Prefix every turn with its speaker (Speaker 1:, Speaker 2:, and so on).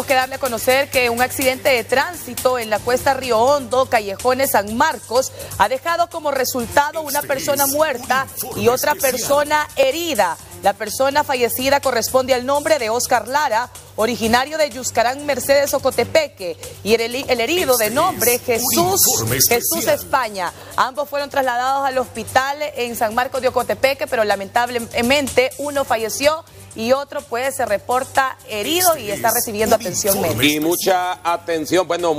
Speaker 1: tenemos que darle a conocer que un accidente de tránsito en la cuesta Río Hondo, Callejones San Marcos, ha dejado como resultado una persona muerta y otra persona herida. La persona fallecida corresponde al nombre de Oscar Lara, originario de Yuscarán, Mercedes, Ocotepeque, y el herido de nombre Jesús España. Ambos fueron trasladados al hospital en San Marcos de Ocotepeque, pero lamentablemente uno falleció y otro pues se reporta herido y está recibiendo atención médica.
Speaker 2: Y mucha atención, bueno.